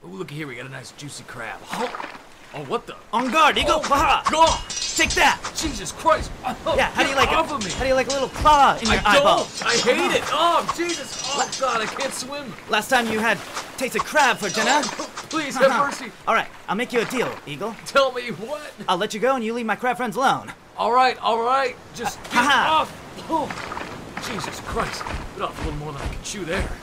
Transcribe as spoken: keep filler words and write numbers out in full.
Oh, looky here, we got a nice juicy crab. Oh, oh what the? On guard, Eagle. Oh, Haha. God! Take that. Jesus Christ! Oh, Yeah, how do you like get it? off of me? How do you like a little claw in your I eyeball? don't! I hate it! Oh, Jesus! Oh, God, I can't swim! Last time you had tasted crab for dinner. Oh, please, have mercy! All right, I'll make you a deal, Eagle. Tell me what? I'll let you go and you leave my crab friends alone. All right, all right. Just get Ha-ha. off! Oh, Jesus Christ. Bit off a little more than I can chew there.